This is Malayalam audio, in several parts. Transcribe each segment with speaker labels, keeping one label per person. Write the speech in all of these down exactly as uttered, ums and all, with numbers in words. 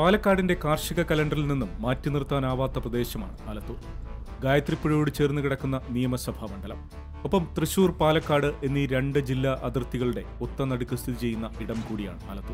Speaker 1: പാലക്കാടിന്റെ കാർഷിക കലണ്ടറിൽ നിന്നും മാറ്റി നിർത്താനാവാത്ത പ്രദേശമാണ് ആലത്തൂർ. ഗായത്രിപ്പുഴയോട് ചേർന്ന് കിടക്കുന്ന നിയമസഭാ മണ്ഡലം. ഒപ്പം തൃശൂർ, പാലക്കാട് എന്നീ രണ്ട് ജില്ലാ അതിർത്തികളുടെ ഒത്തനടുക്ക് സ്ഥിതി ചെയ്യുന്ന ഇടം കൂടിയാണ് ആലത്തൂർ.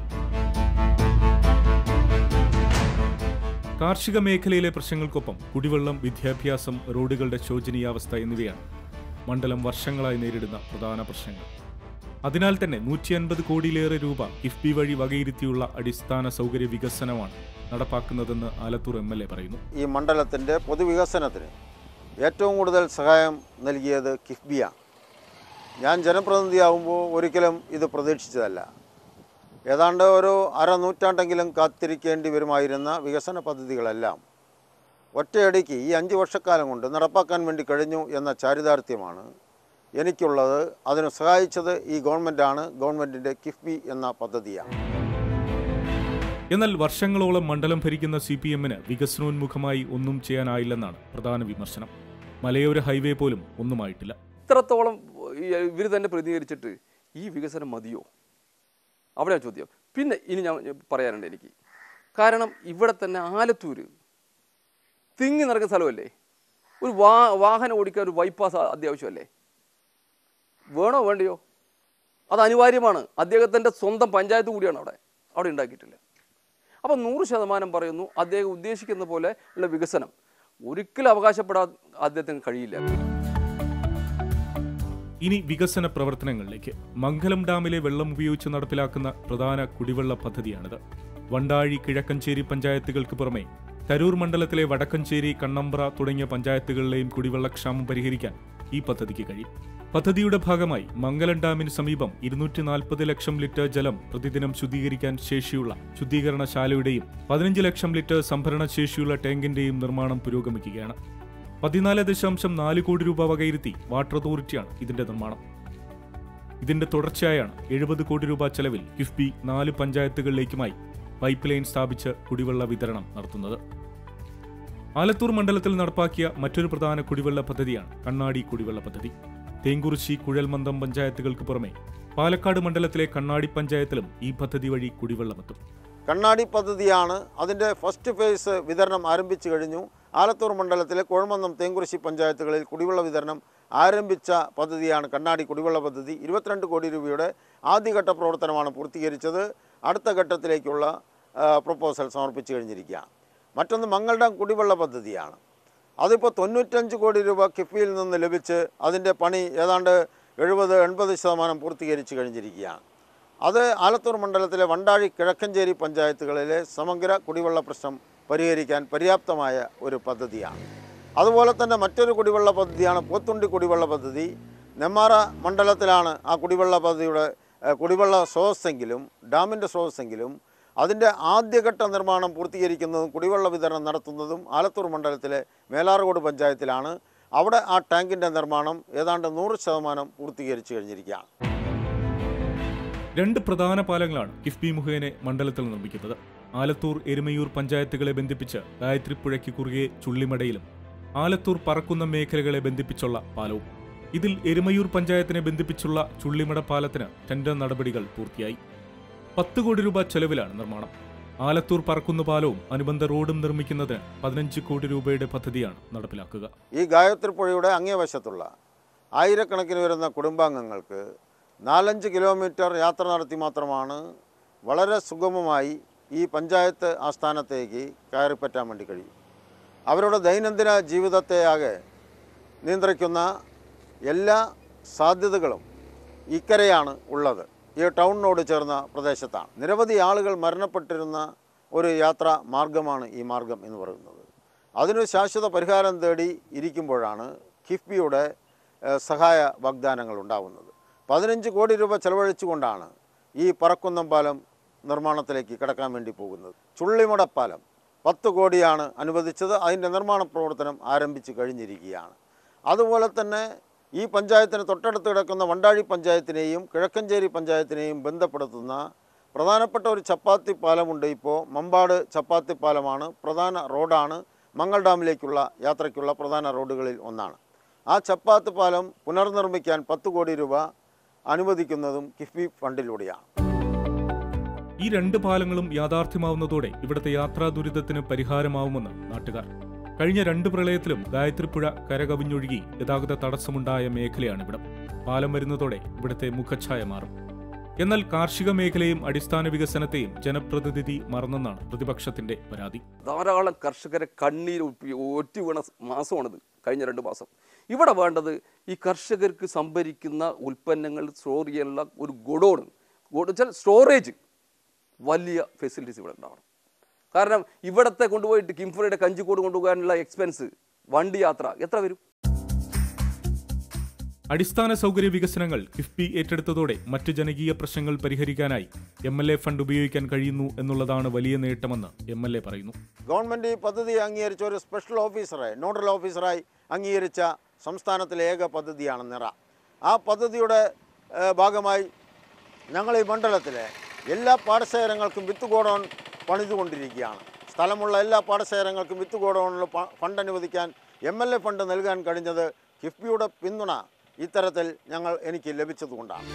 Speaker 1: കാർഷിക മേഖലയിലെ പ്രശ്നങ്ങൾക്കൊപ്പം കുടിവെള്ളം, വിദ്യാഭ്യാസം, റോഡുകളുടെ ശോചനീയാവസ്ഥ എന്നിവയാണ് മണ്ഡലം വർഷങ്ങളായി നേരിടുന്ന പ്രധാന പ്രശ്നങ്ങൾ. അതിനാൽ തന്നെ നൂറ്റി അൻപത് കോടിയിലേറെ രൂപ കിഫ്ബി വഴി വകയിരുത്തിയുള്ള അടിസ്ഥാന സൗകര്യ വികസനമാണ് നടപ്പാക്കുന്നതെന്ന് ആലത്തൂർ എം എൽ എ പറയുന്നു.
Speaker 2: ഈ മണ്ഡലത്തിൻ്റെ പൊതുവികസനത്തിന് ഏറ്റവും കൂടുതൽ സഹായം നൽകിയത് കിഫ്ബിയാണ്. ഞാൻ ജനപ്രതിനിധിയാവുമ്പോൾ ഒരിക്കലും ഇത് പ്രതീക്ഷിച്ചതല്ല. ഏതാണ്ട് ഒരു അര നൂറ്റാണ്ടെങ്കിലും കാത്തിരിക്കേണ്ടി വരുമായിരുന്ന വികസന പദ്ധതികളെല്ലാം ഒറ്റയടിക്ക് ഈ അഞ്ച് വർഷക്കാലം കൊണ്ട് നടപ്പാക്കാൻ വേണ്ടി കഴിഞ്ഞു എന്ന ചാരിതാർത്ഥ്യമാണ് എനിക്കുള്ളത്. അതിന് സഹായിച്ചത് ഈ ഗവൺമെൻറ്റാണ്. ഗവൺമെൻറ്റിൻ്റെ കിഫ്ബി എന്ന പദ്ധതിയാണ്.
Speaker 1: എന്നാൽ വർഷങ്ങളോളം മണ്ഡലം ഭരിക്കുന്ന സി പി എമ്മിന് വികസനോന്മുഖമായി ഒന്നും ചെയ്യാനായില്ലെന്നാണ് പ്രധാന വിമർശനം. മലയോര ഹൈവേ പോലും ഒന്നുമായിട്ടില്ല.
Speaker 3: ഇത്രത്തോളം ഇവർ തന്നെ പ്രതികരിച്ചിട്ട് ഈ വികസനം മതിയോ? അവിടെയാണ് ചോദ്യം. പിന്നെ ഇനി ഞാൻ പറയാനുണ്ട് എനിക്ക്. കാരണം ഇവിടെ തന്നെ ആലത്തൂർ തിങ്ങി നിറക്കുന്ന സ്ഥലമല്ലേ. ഒരു വാ വാഹനം ഓടിക്കാൻ ഒരു ബൈപ്പാസ് അത്യാവശ്യമല്ലേ? വേണോ വേണ്ടയോ? അത് അനിവാര്യമാണ്. അദ്ദേഹത്തിൻ്റെ സ്വന്തം പഞ്ചായത്ത് കൂടിയാണ് അവിടെ അവിടെ ഉണ്ടാക്കിയിട്ടില്ല. അപ്പം നൂറ് ശതമാനം പറയുന്നു അദ്ദേഹം ഉദ്ദേശിക്കുന്ന പോലെ ഉള്ള വികസനം ഒരിക്കലും അവകാശപ്പെടാൻ അദ്ദേഹത്തിന് കഴിയില്ല.
Speaker 1: ഇനി വികസന പ്രവർത്തനങ്ങളിലേക്ക്. മംഗലം ഡാമിലെ വെള്ളം ഉപയോഗിച്ച് നടപ്പിലാക്കുന്ന പ്രധാന കുടിവെള്ള പദ്ധതിയാണിത്. വണ്ടാഴി, കിഴക്കഞ്ചേരി പഞ്ചായത്തുകൾക്ക് പുറമെ തരൂർ മണ്ഡലത്തിലെ വടക്കഞ്ചേരി, കണ്ണമ്പ്ര തുടങ്ങിയ പഞ്ചായത്തുകളിലെയും കുടിവെള്ളക്ഷാമം പരിഹരിക്കാൻ ഈ പദ്ധതിക്ക് കഴിയും. പദ്ധതിയുടെ ഭാഗമായി മംഗലം ഡാമിന് സമീപം ഇരുന്നൂറ്റി നാൽപ്പത് ലക്ഷം ലിറ്റർ ജലം പ്രതിദിനം ശുദ്ധീകരിക്കാൻ ശേഷിയുള്ള ശുദ്ധീകരണശാലയുടെയും പതിനഞ്ച് ലക്ഷം ലിറ്റർ സംഭരണ ശേഷിയുള്ള ടാങ്കിന്റെയും നിർമ്മാണം പുരോഗമിക്കുകയാണ്. പതിനാല് ദശാംശം നാല് കോടി രൂപ വകയിരുത്തി വാട്ടർ അതോറിറ്റിയാണ് ഇതിന്റെ നിർമ്മാണം. ഇതിന്റെ തുടർച്ചയായാണ് എഴുപത് കോടി രൂപ ചെലവിൽ കിഫ്ബി നാല് പഞ്ചായത്തുകളിലേക്കുമായി പൈപ്പ് ലൈൻ സ്ഥാപിച്ച് കുടിവെള്ള വിതരണം നടത്തുന്നത്. ആലത്തൂർ മണ്ഡലത്തിൽ നടപ്പാക്കിയ മറ്റൊരു പ്രധാന കുടിവെള്ള പദ്ധതിയാണ് കണ്ണാടി കുടിവെള്ള പദ്ധതി. തേങ്കുറിശ്ശി, കുഴൽമന്ദം പഞ്ചായത്തുകൾക്ക് പുറമെ പാലക്കാട് മണ്ഡലത്തിലെ കണ്ണാടി പഞ്ചായത്തിലും ഈ പദ്ധതി വഴി കുടിവെള്ളമെത്തും.
Speaker 2: കണ്ണാടി പദ്ധതിയാണ്. അതിൻ്റെ ഫസ്റ്റ് ഫേസ് വിതരണം ആരംഭിച്ചു കഴിഞ്ഞു. ആലത്തൂർ മണ്ഡലത്തിലെ കുഴൽമന്ദം, തേങ്കുറിശ്ശി പഞ്ചായത്തുകളിൽ കുടിവെള്ള വിതരണം ആരംഭിച്ച പദ്ധതിയാണ് കണ്ണാടി കുടിവെള്ള പദ്ധതി. ഇരുപത്തിരണ്ട് കോടി രൂപയുടെ ആദ്യഘട്ട പ്രവർത്തനമാണ് പൂർത്തീകരിച്ചത്. അടുത്ത ഘട്ടത്തിലേക്കുള്ള പ്രപ്പോസൽ സമർപ്പിച്ചു കഴിഞ്ഞിരിക്കുകയാണ്. മറ്റൊന്ന് മംഗൾഡാം കുടിവെള്ള പദ്ധതിയാണ്. അതിപ്പോൾ തൊണ്ണൂറ്റഞ്ച് കോടി രൂപ കിഫ്ബിയിൽ നിന്ന് ലഭിച്ച് അതിൻ്റെ പണി ഏതാണ്ട് എഴുപത് എൺപത് ശതമാനം പൂർത്തീകരിച്ചു കഴിഞ്ഞിരിക്കുകയാണ്. അത് ആലത്തൂർ മണ്ഡലത്തിലെ വണ്ടാഴി, കിഴക്കഞ്ചേരി പഞ്ചായത്തുകളിലെ സമഗ്ര കുടിവെള്ള പ്രശ്നം പരിഹരിക്കാൻ പര്യാപ്തമായ ഒരു പദ്ധതിയാണ്. അതുപോലെ തന്നെ മറ്റൊരു കുടിവെള്ള പദ്ധതിയാണ് പോത്തുണ്ടി കുടിവെള്ള പദ്ധതി. നെന്മാറ മണ്ഡലത്തിലാണ് ആ കുടിവെള്ള പദ്ധതിയുടെ കുടിവെള്ള സ്രോതസ്സെങ്കിലും ഡാമിൻ്റെ സ്രോതസ്സെങ്കിലും അതിൻ്റെ ആദ്യഘട്ട നിർമ്മാണം പൂർത്തീകരിക്കുന്നതും കുടിവെള്ള വിതരണം നടത്തുന്നതും ആലത്തൂർ മണ്ഡലത്തിലെ മേലാർകോട് പഞ്ചായത്തിലാണ്. അവിടെ ആ ടാങ്കിൻ്റെ നിർമ്മാണം ഏതാണ്ട് നൂറ് ശതമാനം പൂർത്തീകരിച്ചു കഴിഞ്ഞിരിക്കുകയാണ്.
Speaker 1: രണ്ട് പ്രധാന പാലങ്ങളാണ് കിഫ്ബി മുഖേന മണ്ഡലത്തിൽ നിർമ്മിക്കുന്നത്. ആലത്തൂർ, എരുമയൂർ പഞ്ചായത്തുകളെ ബന്ധിപ്പിച്ച് ഗായത്രിപ്പുഴയ്ക്ക് കുറുകെ ചുള്ളിമടയിലും ആലത്തൂർ, പറക്കുന്ന മേഖലകളെ ബന്ധിപ്പിച്ചുള്ള പാലവും. ഇതിൽ എരുമയൂർ പഞ്ചായത്തിനെ ബന്ധിപ്പിച്ചുള്ള ചുള്ളിമട പാലത്തിന് ടെൻഡർ നടപടികൾ പൂർത്തിയായി. പത്ത് കോടി രൂപ ചെലവിലാണ് നിർമ്മാണം. ആലത്തൂർ, പറക്കുന്ന പാലവും അനുബന്ധ റോഡും നിർമ്മിക്കുന്നതിന് പതിനഞ്ച് കോടി രൂപയുടെ പദ്ധതിയാണ് നടപ്പിലാക്കുക.
Speaker 2: ഈ ഗായത്രിപ്പുഴയുടെ അങ്ങേവശത്തുള്ള ആയിരക്കണക്കിന് വരുന്ന കുടുംബാംഗങ്ങൾക്ക് നാലഞ്ച് കിലോമീറ്റർ യാത്ര നടത്തി മാത്രമാണ് വളരെ സുഗമമായി ഈ പഞ്ചായത്ത് ആസ്ഥാനത്തേക്ക് കയറിപ്പറ്റാൻ വേണ്ടി കഴിയും. അവരുടെ ദൈനംദിന ജീവിതത്തെ ആകെ നിയന്ത്രിക്കുന്ന എല്ലാ സാധ്യതകളും ഇക്കരെയാണ് ഉള്ളത്. ഈ ടൗണിനോട് ചേർന്ന പ്രദേശത്താണ്. നിരവധി ആളുകൾ മരണപ്പെട്ടിരുന്ന ഒരു യാത്രാ മാർഗമാണ് ഈ മാർഗം എന്ന് പറയുന്നത്. അതിനൊരു ശാശ്വത പരിഹാരം തേടി ഇരിക്കുമ്പോഴാണ് കിഫ്ബിയുടെ സഹായ വാഗ്ദാനങ്ങൾ ഉണ്ടാകുന്നത്. പതിനഞ്ച് കോടി രൂപ ചെലവഴിച്ചുകൊണ്ടാണ് ഈ പറക്കുന്നം പാലം നിർമ്മാണത്തിലേക്ക് കടക്കാൻ വേണ്ടി പോകുന്നത്. ചുള്ളിമടപ്പാലം പത്ത് കോടിയാണ് അനുവദിച്ചത്. അതിൻ്റെ നിർമ്മാണ പ്രവർത്തനം ആരംഭിച്ചു കഴിഞ്ഞിരിക്കുകയാണ്. അതുപോലെ തന്നെ ഈ പഞ്ചായത്തിന് തൊട്ടടുത്ത് കിടക്കുന്ന വണ്ടാഴി പഞ്ചായത്തിനെയും കിഴക്കഞ്ചേരി പഞ്ചായത്തിനെയും ബന്ധപ്പെടുത്തുന്ന പ്രധാനപ്പെട്ട ഒരു ചപ്പാത്തി പാലമുണ്ട്. ഇപ്പോൾ മമ്പാട് ചപ്പാത്തി പാലമാണ് പ്രധാന റോഡാണ്. മംഗൾ ഡാമിലേക്കുള്ള യാത്രയ്ക്കുള്ള പ്രധാന റോഡുകളിൽ ഒന്നാണ്. ആ ചപ്പാത്തി പാലം പുനർനിർമ്മിക്കാൻ പത്ത് കോടി രൂപ അനുവദിക്കുന്നതും കിഫ്ബി ഫണ്ടിലൂടെയാണ്.
Speaker 1: ഈ രണ്ട് പാലങ്ങളും യാഥാർത്ഥ്യമാവുന്നതോടെ ഇവിടുത്തെ യാത്രാ ദുരിതത്തിന് പരിഹാരമാവുമെന്ന് നാട്ടുകാർ. കഴിഞ്ഞ രണ്ട് പ്രളയത്തിലും ഗായത്രിപ്പുഴ കരകവിഞ്ഞൊഴുകി ഗതാഗത തടസ്സമുണ്ടായ മേഖലയാണിവിടം. പാലം വരുന്നതോടെ ഇവിടുത്തെ മുഖച്ഛായ മാറും. എന്നാൽ കാർഷിക മേഖലയും അടിസ്ഥാന വികസനത്തെയും ജനപ്രതിനിധി മറന്നെന്നാണ് പ്രതിപക്ഷത്തിന്റെ പരാതി.
Speaker 3: ധാരാളം കർഷകരെ കണ്ണീർ ഒറ്റ വീണ മാസമാണിത്, കഴിഞ്ഞ രണ്ട് മാസം. ഇവിടെ വേണ്ടത് ഈ കർഷകർക്ക് സംഭരിക്കുന്ന ഉൽപ്പന്നങ്ങൾ സ്റ്റോർ ചെയ്യാനുള്ള ഒരു ഗോഡൗൺ, വെച്ചാൽ സ്റ്റോറേജ്, വലിയ ഫെസിലിറ്റീസ് ഇവിടെ ഉണ്ടാവണം. കാരണം ഇവിടത്തെ കൊണ്ടുപോയിട്ട് കിംഫ്രയുടെ കഞ്ചിക്കോട് കൊണ്ടുപോകാനുള്ള എക്സ്പെൻസ്, വണ്ടി യാത്ര എത്ര വരും?
Speaker 1: അടിസ്ഥാന സൗകര്യ വികസനങ്ങൾ കിഫ്ബി ഏറ്റെടുത്തതോടെ മറ്റ് ജനകീയ പ്രശ്നങ്ങൾ പരിഹരിക്കാനായി എം എൽ എ ഫണ്ട് ഉപയോഗിക്കാൻ കഴിയുന്നു എന്നുള്ളതാണ് വലിയ നേട്ടമെന്ന് എം എൽ എ പറയുന്നു.
Speaker 2: ഗവൺമെൻറ് ഈ പദ്ധതി അംഗീകരിച്ച ഒരു സ്പെഷ്യൽ ഓഫീസറെ നോഡൽ ഓഫീസറായി അംഗീകരിച്ച സംസ്ഥാനത്തിലെ ഏക പദ്ധതിയാണ് നിറ. ആ പദ്ധതിയുടെ ഭാഗമായി ഞങ്ങൾ ഈ മണ്ഡലത്തിലെ എല്ലാ പാടശേഖരങ്ങൾക്കും വിത്ത് ഗോഡൗൺ പണിതുകൊണ്ടിരിക്കുകയാണ്. സ്ഥലമുള്ള എല്ലാ പാടശേഖരങ്ങൾക്കും വിത്ത് ഗോഡൗണിൽ ഫണ്ട് അനുവദിക്കാൻ എം എൽ എ ഫണ്ട് നൽകാൻ കഴിഞ്ഞത് കിഫ്ബിയുടെ പിന്തുണ ഇത്തരത്തിൽ ഞങ്ങൾ എനിക്ക് ലഭിച്ചതുകൊണ്ടാണ്.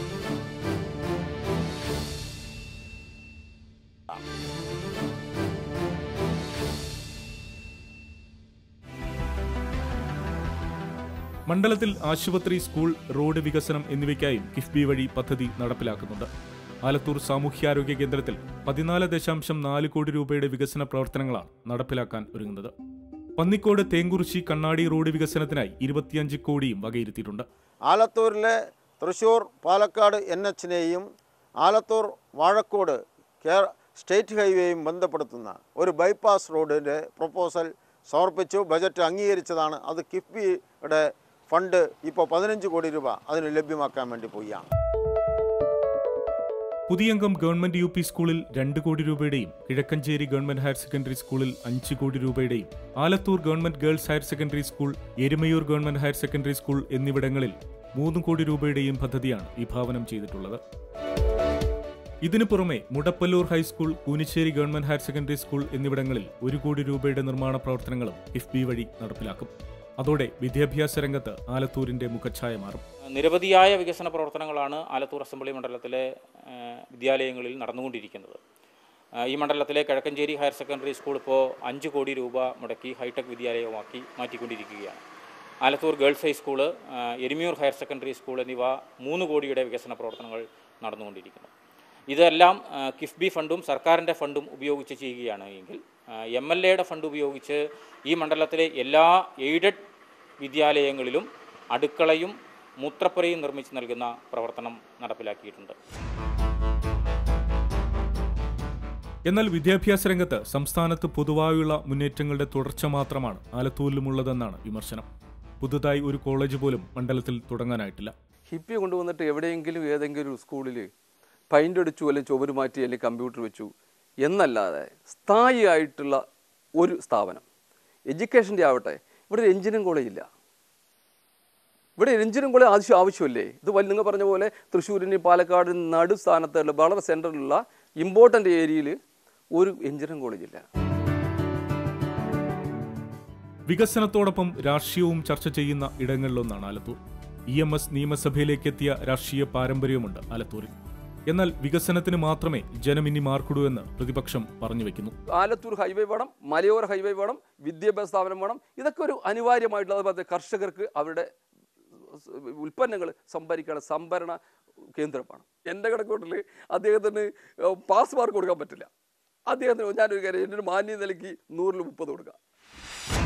Speaker 1: മണ്ഡലത്തിൽ ആശുപത്രി, സ്കൂൾ, റോഡ് വികസനം എന്നിവയ്ക്കായും കിഫ്ബി വഴി പദ്ധതി നടപ്പിലാക്കുന്നുണ്ട്. ആലത്തൂർ സാമൂഹ്യാരോഗ്യ കേന്ദ്രത്തിൽ പതിനാല് ദശാംശം നാല് കോടി രൂപയുടെ വികസന പ്രവർത്തനങ്ങളാണ് നടപ്പിലാക്കാൻ ഒരുങ്ങുന്നത്. പന്നിക്കോട് തേങ്കുറിശി കണ്ണാടി റോഡ് വികസനത്തിനായി ഇരുപത്തിയഞ്ച് കോടിയും വകയിരുത്തിയിട്ടുണ്ട്.
Speaker 2: ആലത്തൂരിലെ തൃശ്ശൂർ പാലക്കാട് എൻ എച്ചിനെയും ആലത്തൂർ വാഴക്കോട് സ്റ്റേറ്റ് ഹൈവേയും ബന്ധപ്പെടുത്തുന്ന ഒരു ബൈപ്പാസ് റോഡിൻ്റെ പ്രപ്പോസൽ സമർപ്പിച്ചു. ബജറ്റ് അംഗീകരിച്ചതാണ്. അത് കിഫ്ബിയുടെ ഫണ്ട് ഇപ്പോൾ പതിനഞ്ച് കോടി രൂപ അതിന് ലഭ്യമാക്കാൻ വേണ്ടി പോവുകയാണ്.
Speaker 1: പുതിയംഗം ഗവൺമെന്റ് യു പി സ്കൂളിൽ രണ്ട് കോടി രൂപയുടെയും കിഴക്കഞ്ചേരി ഗവൺമെന്റ് ഹയർ സെക്കൻഡറി സ്കൂളിൽ അഞ്ച് കോടി രൂപയുടെയും Alathur government girls higher secondary school, Erumayur government higher secondary school എന്നിവിടങ്ങളിൽ മൂന്ന് കോടി രൂപയുടെയും പദ്ധതിയാണ് വിഭാവനം ചെയ്തിട്ടുള്ളത്. ഇതിനു പുറമെ Mudappallur high school, Koonissery government higher secondary school എന്നിവിടങ്ങളിൽ ഒരു കോടി രൂപയുടെ നിർമ്മാണ പ്രവർത്തനങ്ങളും കിഫ്ബി വഴി നടപ്പിലാക്കും. അതോടെ വിദ്യാഭ്യാസ രംഗത്ത് ആലത്തൂരിന്റെ മുഖച്ഛായ മാറും.
Speaker 4: നിരവധിയായ വികസന പ്രവർത്തനങ്ങളാണ് ആലത്തൂർ അസംബ്ലി മണ്ഡലത്തിലെ വിദ്യാലയങ്ങളിൽ നടന്നുകൊണ്ടിരിക്കുന്നത്. ഈ മണ്ഡലത്തിലെ കിഴക്കഞ്ചേരി ഹയർ സെക്കൻഡറി സ്കൂൾ ഇപ്പോൾ അഞ്ച് കോടി രൂപ മുടക്കി ഹൈടെക് വിദ്യാലയമാക്കി മാറ്റിക്കൊണ്ടിരിക്കുകയാണ്. Alathur girls high school, Erumayur higher secondary school എന്നിവ മൂന്ന് കോടിയുടെ വികസന പ്രവർത്തനങ്ങൾ നടന്നുകൊണ്ടിരിക്കുന്നു. ഇതെല്ലാം കിഫ്ബി ഫണ്ടും സർക്കാരിൻ്റെ ഫണ്ടും ഉപയോഗിച്ച് ചെയ്യുകയാണ് എങ്കിൽ എം എൽ എയുടെ ഫണ്ട് ഉപയോഗിച്ച് ഈ മണ്ഡലത്തിലെ എല്ലാ എയ്ഡഡ് വിദ്യാലയങ്ങളിലും അടുക്കളയും മൂത്രപ്പുരയും നിർമ്മിച്ച് നൽകുന്ന പ്രവർത്തനം നടപ്പിലാക്കിയിട്ടുണ്ട്.
Speaker 1: എന്നാൽ വിദ്യാഭ്യാസ രംഗത്ത് സംസ്ഥാനത്ത് പൊതുവായുള്ള മുന്നേറ്റങ്ങളുടെ തുടർച്ച മാത്രമാണ് ആലത്തൂരിലുമുള്ളതെന്നാണ് വിമർശനം. പുതുതായി ഒരു കോളേജ് പോലും മണ്ഡലത്തിൽ തുടങ്ങാനായിട്ടില്ല.
Speaker 3: ഹിപ്പി കൊണ്ടുവന്നിട്ട് എവിടെയെങ്കിലും ഏതെങ്കിലും സ്കൂളിൽ പെയിൻ്റ് അടിച്ചു, അല്ലെങ്കിൽ ചുവര് മാറ്റി, അല്ലെങ്കിൽ കമ്പ്യൂട്ടർ വെച്ചു എന്നല്ലാതെ സ്ഥായിയായിട്ടുള്ള ഒരു സ്ഥാപനം എഡ്യൂക്കേഷൻ്റെ ആവട്ടെ, ഇവിടെ ഒരു എഞ്ചിനീയറിംഗ് കോളേജ് ഇല്ല. ഇവിടെ എഞ്ചിനീയറിംഗ് കോളേജ് ആവശ്യം ആവശ്യമല്ലേ? ഇത് വലിയ നിങ്ങൾ പറഞ്ഞ പോലെ തൃശ്ശൂരിന് പാലക്കാട് നടുസ്ഥാനത്തുള്ള വളരെ സെൻട്രലുള്ള ഇമ്പോർട്ടൻ്റ് ഏരിയയിൽ ഒരു എഞ്ചിനീയറിംഗ് കോളേജ് ഇല്ല.
Speaker 1: വികസനത്തോടൊപ്പം രാഷ്ട്രീയവും ചർച്ച ചെയ്യുന്ന ഇടങ്ങളിലൊന്നാണ് ആലത്തൂർ. ഇ എം എസ് നിയമസഭയിലേക്ക് എത്തിയ രാഷ്ട്രീയ പാരമ്പര്യമുണ്ട് ആലത്തൂരിൽ. എന്നാൽ വികസനത്തിന് മാത്രമേ ജനം ഇനി മാർക്കിടൂ എന്ന് പ്രതിപക്ഷം പറഞ്ഞു വെക്കുന്നു.
Speaker 3: ആലത്തൂർ ഹൈവേ വേണം, മലയോര ഹൈവേ വേണം, വിദ്യാഭ്യാസ സ്ഥാപനം വേണം. ഇതൊക്കെ ഒരു അനിവാര്യമായിട്ടുള്ള, അതുപോലെ കർഷകർക്ക് അവരുടെ ഉൽപ്പന്നങ്ങൾ സംഭരിക്കാനുള്ള സംഭരണ കേന്ദ്രമാണ്. എൻ്റെ കണക്കൂട്ടിൽ അദ്ദേഹത്തിന് പാസ് മാർക്ക് കൊടുക്കാൻ പറ്റില്ല. അദ്ദേഹത്തിന് ഞാനൊരു കാര്യം, എൻ്റെ ഒരു മാന്യ നിലയ്ക്ക് നൂറിൽ മുപ്പത് കൊടുക്കുക.